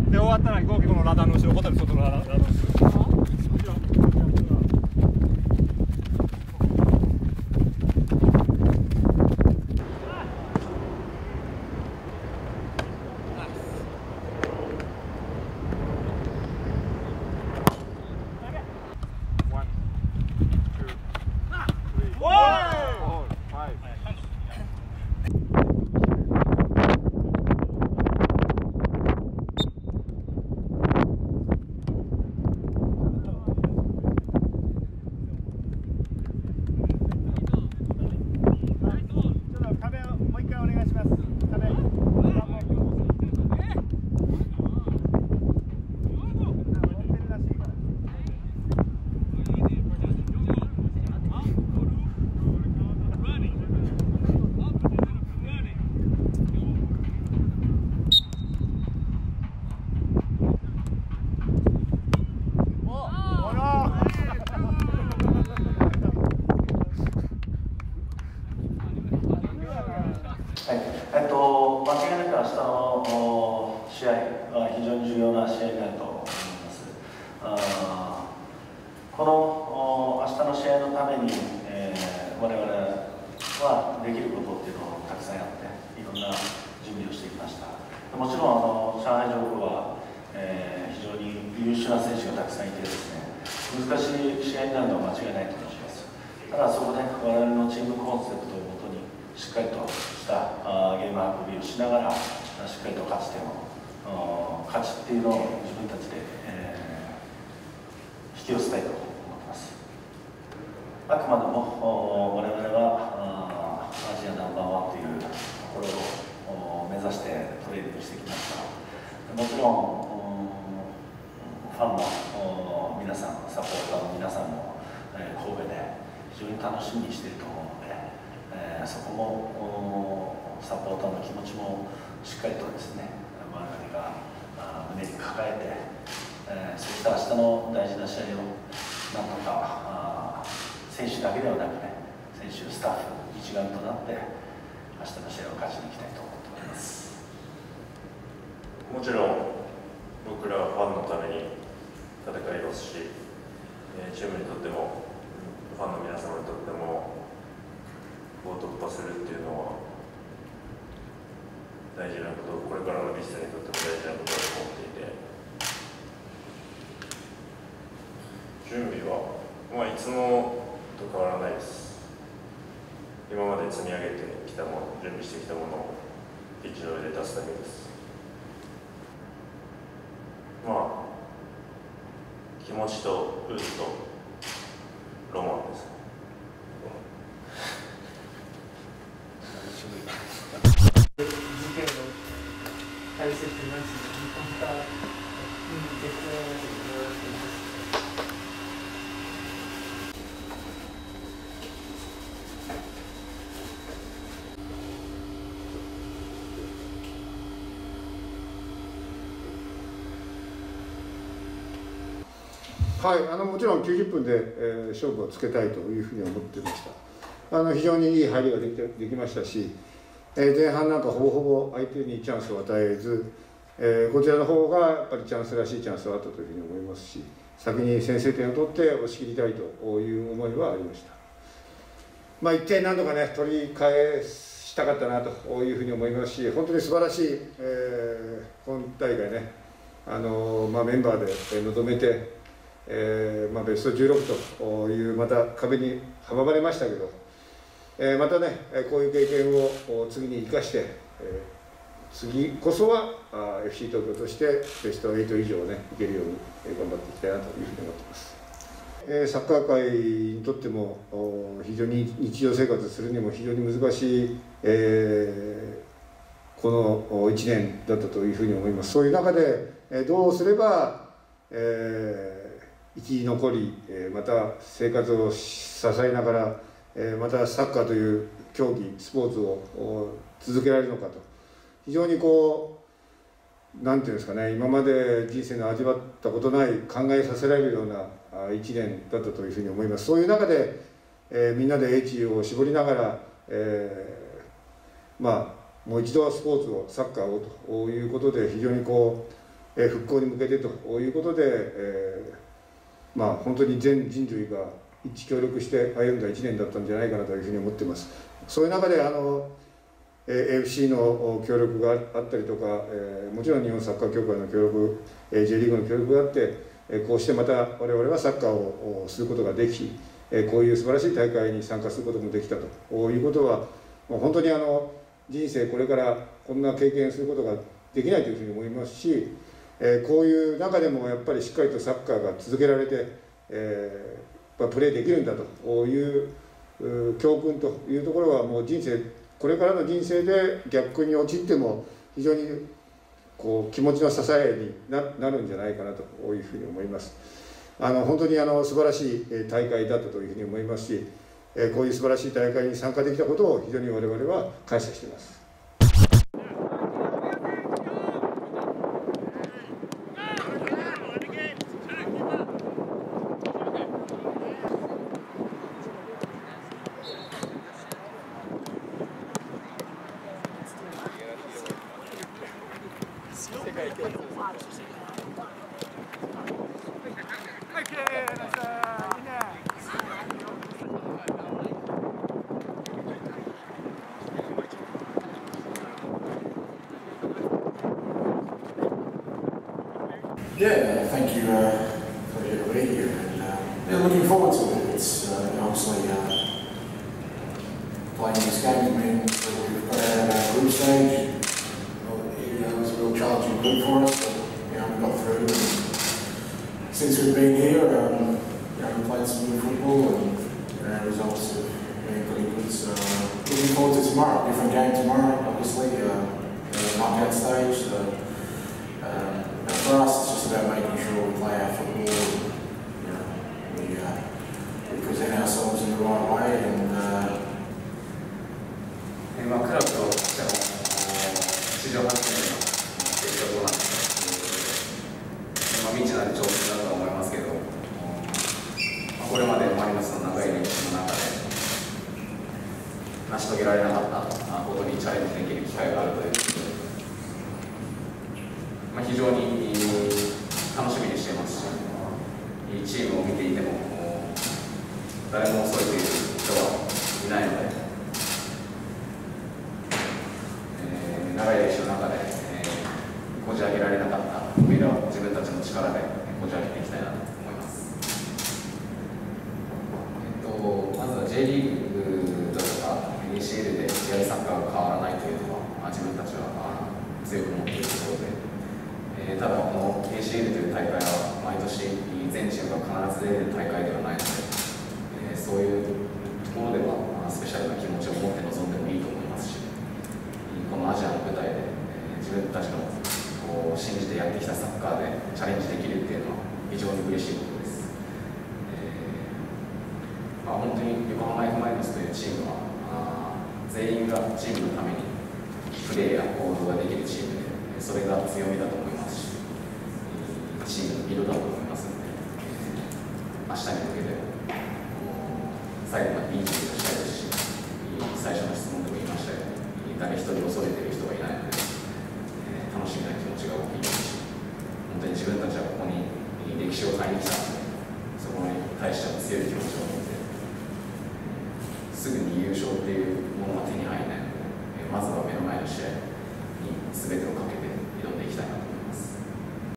で終わったら合計このラダーの後ろ、ホテル外のラダーの後ろ。 間違いなく明日の試合は非常に重要な試合になると思います。この明日の試合のために、我々はできることっていうのをたくさんやっていろんな準備をしてきました。もちろん上海上空は、非常に優秀な選手がたくさんいてですね、難しい試合になるのは間違いないと思います。ただそこで我々のチームコンセプトをもとにしっかりとしたゲーム運びをしながらしっかりと勝ちっていうのを自分たちで、引き寄せたいと思っています。あくまでも我々はアジアナンバーワンというところを目指してトレーニングしてきました。もちろんファンの皆さん、サポーターの皆さんも神戸で非常に楽しみにしていると思うので、そこもサポーターの気持ちもしっかりとですね、我々が胸に抱えて、そうした明日の大事な試合をなんとか選手だけではなくね、選手、スタッフ一丸となって明日の試合を勝ちにいきたいと思っております。 もちろん僕らはファンのために戦いますし、チームにとってもファンの皆様にとっても突破するっていうのは大事なこと、これからのビスタにとっても大事なことだと思っていて、準備はいつもと変わらないです。今まで積み上げてきたもの、準備してきたものをピッチの上で出すだけです。気持ちと運とロマンです。 大切なしにまた絶対よろしくお願いします。 はい、もちろん90分で、勝負をつけたいというふうに思っていました。非常にいい入りができましたし、前半なんかほぼほぼ相手にチャンスを与えず、こちらの方がやっぱりチャンスらしいチャンスはあったというふうに思いますし、先に先制点を取って押し切りたいという思いはありました。1点何度かね取り返したかったなというふうに思いますし、本当に素晴らしい、今大会ね、メンバーで臨めて、ベスト16というまた壁に阻まれましたけど、またねこういう経験を次に生かして、次こそはFC 東京としてベスト8以上ねいけるように頑張っていきたいなというふうに思っています。サッカー界にとっても非常に日常生活するにも非常に難しい、この1年だったというふうに思います。そういう中でどうすれば、生き残り、また生活を支えながら、またサッカーという競技スポーツを続けられるのかと、非常になんていうんですかね、今まで人生の味わったことない考えさせられるような1年だったというふうに思います。そういう中で、みんなで英知を絞りながら、もう一度スポーツをサッカーをということで非常に復興に向けてということで、本当に全人類が一致協力して歩んだ1年だったんじゃないかなというふうに思っています。そういう中でAFC の協力があったりとか、もちろん日本サッカー協会の協力、J リーグの協力があって、こうしてまた我々はサッカーをすることができ、こういう素晴らしい大会に参加することもできたということは、本当に人生これからこんな経験することができないというふうに思いますし、こういう中でもやっぱりしっかりとサッカーが続けられて、プレーできるんだという教訓というところは、もう人生これからの人生で逆に陥っても非常に気持ちの支えになるんじゃないかなというふうに思います。本当に素晴らしい大会だったというふうに思いますし、こういう素晴らしい大会に参加できたことを非常に我々は感謝しています。 Yeah, thank you for the be here, and looking forward to it. It's obviously playing these games means that we've got out of our group stage. It was a real challenging group for us, but we got through. And since we've been here, we played some good football, and our results have been pretty good. So looking forward to tomorrow. Different game tomorrow, obviously. Knockout stage. So, for us, it's just about making sure we play our football. We present ourselves in the right way, and クラブとしても史上初めての決勝トーナメントということで、未知なる挑戦だと思いますけど、これまでマリノスの長い歴史の中で成し遂げられなかったことにチャレンジできる機会があるということで、非常に楽しみにしていますし、チームを見ていても誰も遅いという人はいないので、長い歴史の中でこじ開けられなかった扉を自分たちの力でこじ開けていきたいなと思います。まずは J リーグだとか ACL で試合サッカーが変わらないというのは自分たちは強く持っているところで、ただこの ACL という大会は毎年全チームが必ず出れる大会ではないので、そういうところではスペシャルな気持ちを持って臨んでもいいと思いますし、このアジアの舞台で自分たちの信じてやってきたサッカーでチャレンジできるっていうのは非常に嬉しいことです。本当に横浜 F ・マリノスというチームは全員がチームのためにプレーや行動ができるチームで、それが強みだと思いますし、チームの色だと思いますので、明日に向けて最後までいいチームをしたいですし、最初の質問でも言いましたように、誰一人恐れている人がいないので、楽しみな気持ちが大きいですし、本当に自分たちはここに歴史を変えに来たので、そこに対しては強い気持ちを持って、すぐに優勝っていうものは手に入らないので、まずは目の前の試合に全てをかけ